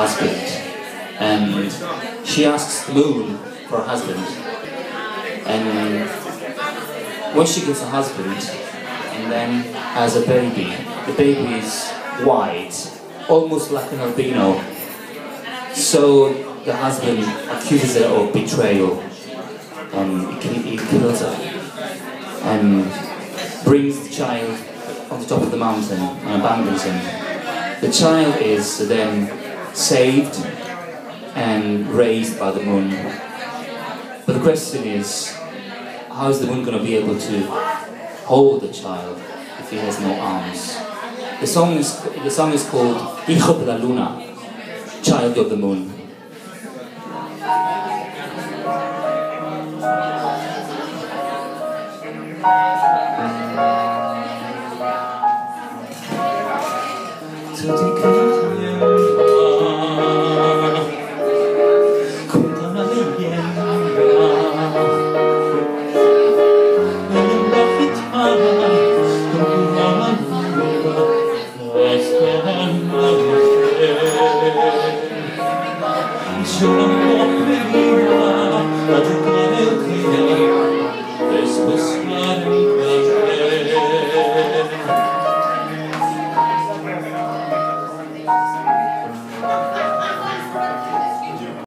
husband, and she asks the moon for a husband. And when she gets a husband, and then has a baby, the baby is white, almost like an albino. So the husband accuses her of betrayal, and he kills her, and brings the child on the top of the mountain and abandons him. The child is then saved and raised by the moon. But the question is, how is the moon going to be able to hold the child if he has no arms? The song is called Hijo de la luna, child of the moon. Cuenta una leyenda, hasta amanecer.